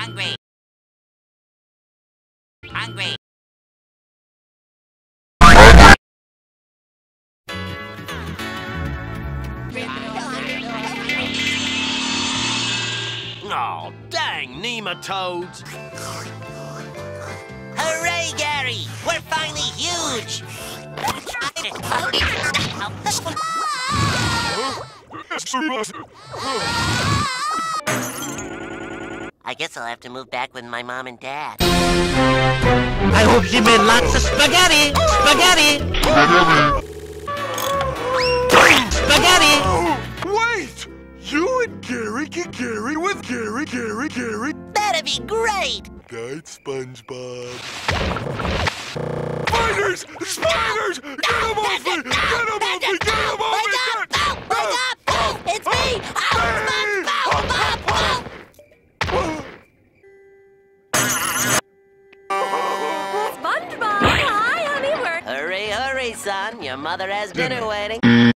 Hungry. Hungry. Oh, dang nematodes! Hooray, Gary! We're finally huge! I guess I'll have to move back with my mom and dad. I hope she made lots of spaghetti! Spaghetti! Spaghetti! Wait! You and Gary get Gary with Gary. That'd be great! Guide Spongebob. Spiders! Spiders! Get them off me! Get them off me! Get them off me! Wake up! It's me! SpongeBob! Hi, honey, Hurry, son. Your mother has dinner waiting.